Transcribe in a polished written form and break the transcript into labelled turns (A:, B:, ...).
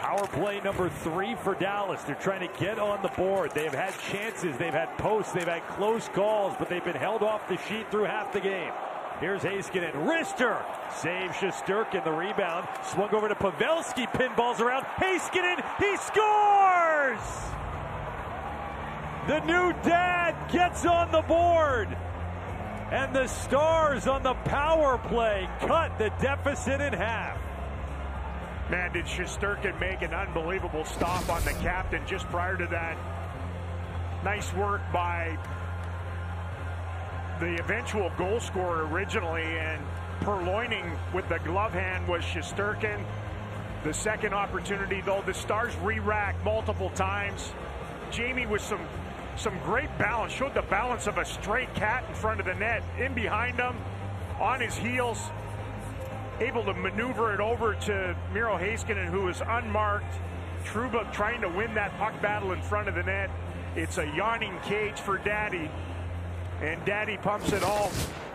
A: Power play number 3 for Dallas. They're trying to get on the board. They've had chances, they've had posts, they've had close calls, but they've been held off the sheet through half the game. Here's Heiskanen. Wrister saves Shesterkin. The rebound swung over to Pavelski. Pinballs around. Heiskanen. He scores! The new dad gets on the board. And the Stars on the power play cut the deficit in half.
B: Man, did Shesterkin make an unbelievable stop on the captain just prior to that. Nice work by the eventual goal scorer originally, and purloining with the glove hand was Shesterkin. The second opportunity, though, the Stars re-racked multiple times. Jamie with some great balance, showed the balance of a straight cat in front of the net, in behind him, on his heels, able to maneuver it over to Miro Heiskanen, who was unmarked. Trouba trying to win that puck battle in front of the net. It's a yawning cage for Daddy. And Daddy pumps it home.